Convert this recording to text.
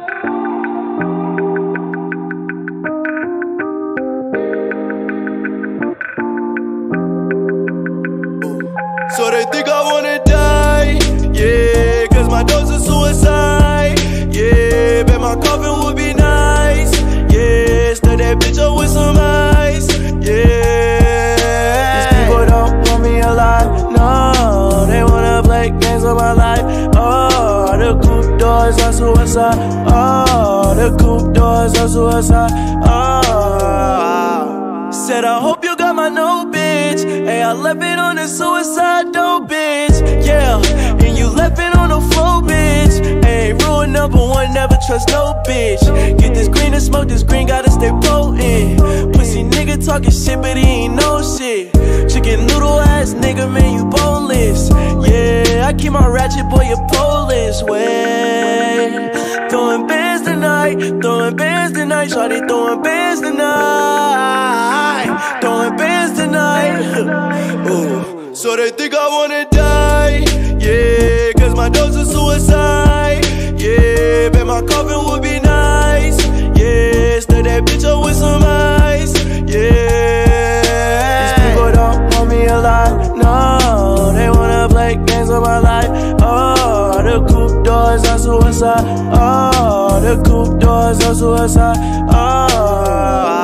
So they think I wanna die, yeah, cause my dose is suicide, yeah, bet my coffin would be nice, yeah, stir that bitch up with some ice, yeah. These people don't want me alive, no, they wanna play games on my life, oh, the coupe doors are suicide, oh, the coupe doors are suicide, oh. Said I hope you got my note, bitch. Hey, I left it on the suicide dope, bitch. Yeah, and you left it on the floor, bitch. Hey, rule number one, never trust no bitch. Get this green and smoke this green, gotta stay potent. Pussy nigga talking shit, but he ain't no shit. Chicken noodle ass nigga, man, you boneless. Yeah, I keep my ratchet, boy, you Polish way. Throwing bands tonight, shawty throwing bands tonight, throwing bands tonight. Ooh. So they think I wanna die, yeah, cause my dose is suicide, yeah, bet my coffin would be nice, yeah, stir that bitch up with some ice, yeah. These people don't want me alive, no, they wanna play games on my life, oh, the coupe doors are suicide, oh, the coupe doors are suicide, oh.